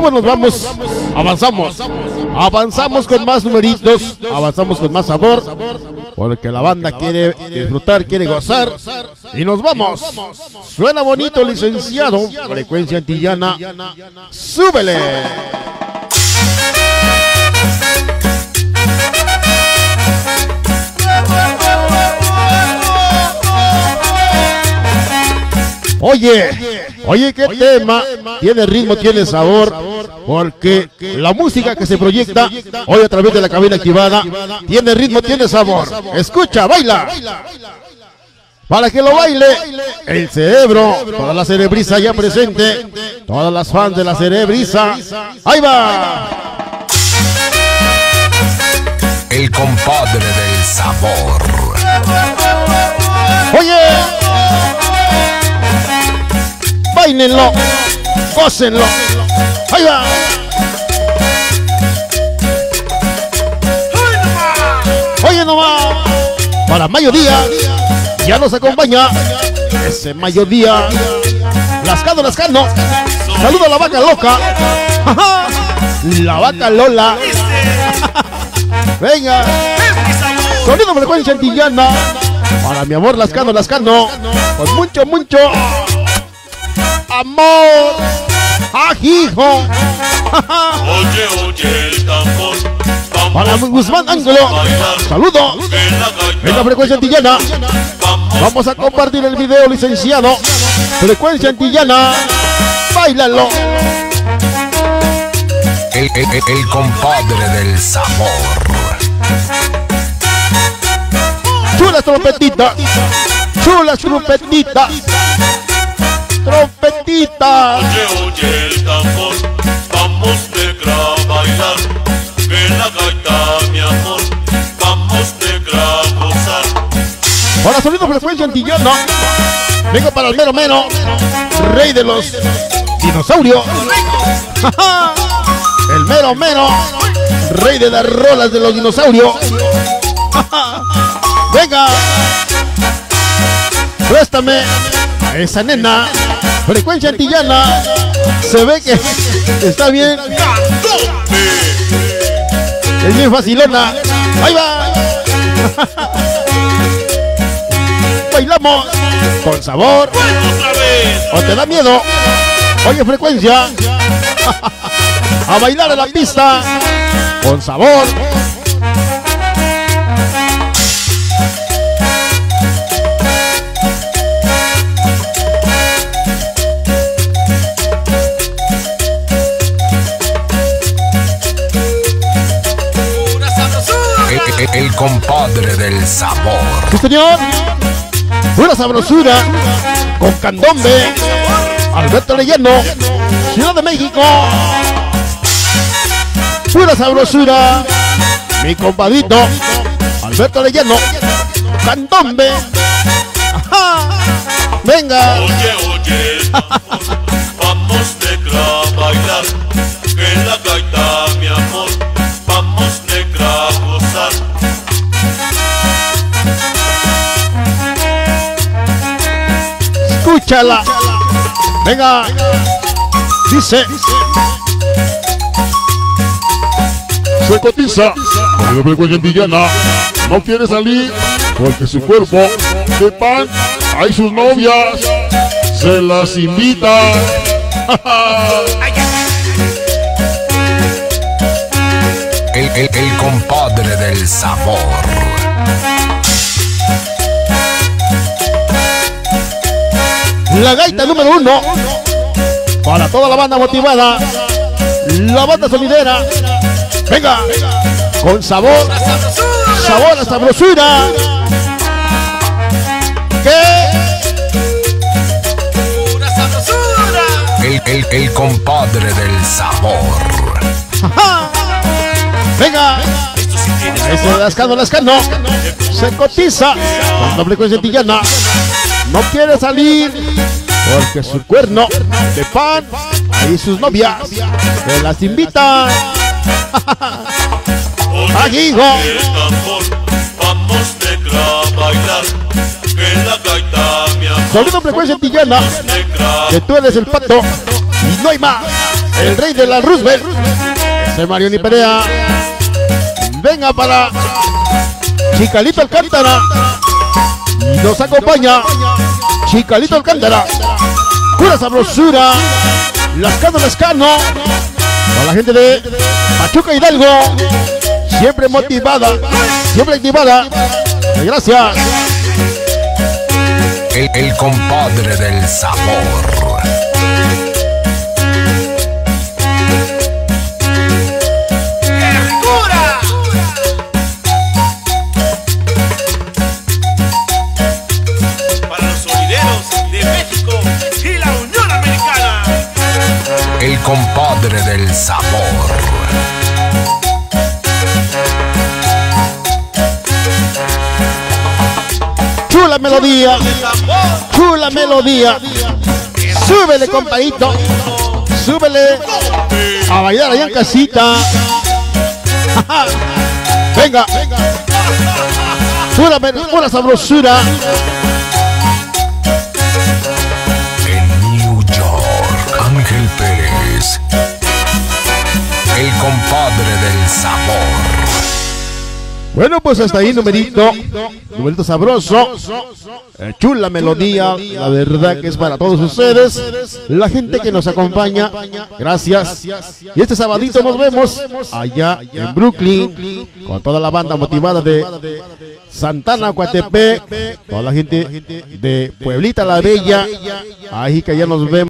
Pero bueno, nos vamos, avanzamos con más numeritos, avanzamos con más sabor, porque la banda quiere disfrutar, quiere gozar, y nos vamos. Suena bonito, licenciado, Frecuencia Antillana, súbele. Oye, qué tema, tiene ritmo, tiene sabor, porque la música que se proyecta hoy a través de la cabina activada tiene ritmo, tiene sabor. Escucha, baila. Para que lo baile el cerebro, toda la cerebriza ya presente, todas las fans de la cerebriza. Ahí va. El compadre del sabor. Oye, báilenlo, gócenlo. Ahí va. Oye nomás, para mediodía ya nos acompaña ese mediodía. Lascano. Saluda a la vaca loca. La vaca Lola. Venga. Sonido Frecuencia Antillana. Para mi amor Lascano. Con mucho amor. Ajijo. Oye, el tambor. Para Guzmán Ángulo. Saludo. En la Frecuencia Antillana. Vamos a compartir el video, licenciado. Frecuencia Antillana. Báilalo. El compadre del sabor. Chulas trompetitas. Trompetita. Oye, el tambor. Vamos negra a bailar. Que la gaita, mi amor. Vamos negra a gozar. Para Sonido Frecuencia Antillana. Vengo para el mero, rey de los dinosaurios. El mero, rey de las rolas de los dinosaurios. Venga, préstame a esa nena. Frecuencia Antillana. Se ve que está bien. Es bien facilona. Ahí va. Bailamos con sabor. ¿O te da miedo? Oye, Frecuencia. A bailar en la pista con sabor. El compadre del sabor. Sí, señor. Una sabrosura con candombe. Alberto Leyendo, Ciudad de México. Pura sabrosura. Mi compadito Alberto Leyendo, candombe. Ajá. Venga. Oye, el tambor. Vamos negra a bailar. Que la gaita, mi amor. Vamos negra a gozar. Escúchala. Venga. Dice. Se cotiza con la Frecuencia Antillana. No quiere salir porque su cuerpo de pan. Hay sus novias. Se las invita. El compadre del sabor. La gaita número 1 para toda la banda motivada, la banda sonidera. Venga, con sabor, sabor a sabrosura. El compadre del sabor. Ajá. Venga, ese Lascano. Se cotiza con la Frecuencia Antillana. No quiere salir porque su cuerno de pan y sus novias se las invitan. Ajijo. El tambor. Vamos negra a bailar. Que la gaita, mi amor. Sonido Frecuencia Antillana. Negra. Que tú eres el pato y no hay más. el rey de la Roosevelt, ese Marioni Perea. Venga para Chicalito Alcántara, y nos acompaña Chicalito Alcántara, pura sabrosura, Lascano Lascano, con la gente de Pachuca Hidalgo, siempre motivada, siempre activada. Gracias. El compadre del sabor. El compadre del sabor. Chula melodía, chula melodía. Súbele, compadito, súbele a bailar allá en casita. Venga, pura sabrosura. Ángel Pérez, el compadre del sabor. Bueno, pues hasta ahí numerito sabroso, chula melodía, la verdad que es para todos ustedes, la gente que nos acompaña, gracias. Y este sabadito nos vemos allá en Brooklyn, con toda la banda motivada de Santana, Coatepec, toda la gente de Pueblita la Bella, ahí que ya nos vemos.